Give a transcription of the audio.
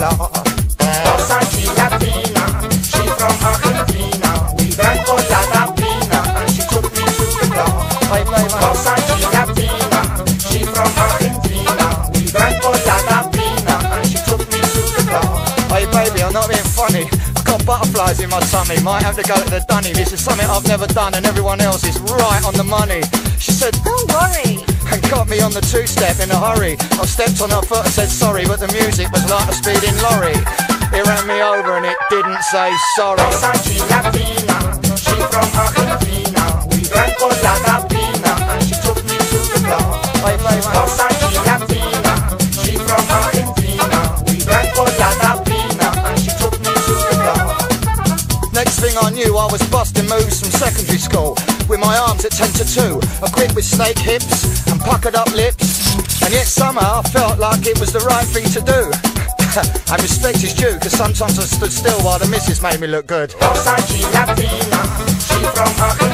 block. Rosa, she Latina, she from Argentina. We drank colada pina and she took me to the block. Rosa, she Latina, she from Argentina. We drank colada pina and she took me to the block. Hey baby, I'm not being funny. I've got butterflies in my tummy. Might have to go to the dunny. This is something I've never done and everyone else is right on the money. She said, don't worry, and got me on the two-step in a hurry. I stepped on her foot and said sorry, but the music was like a speeding lorry. It ran me over and it didn't say sorry. Rosa, she Latina, she from Argentina. We drank colada pina and she took me to the block. Rosa, she Latina, she from Argentina. We drank colada pina and she took me to the block. Next thing I knew, I was busting moves from secondary school, with my arms at 10 to 2, equipped with snake hips and puckered up lips. And yet somehow I felt like it was the right thing to do. And respect is due, cause sometimes I stood still while the missus made me look good. Rosa, she Latina, she from Argentina.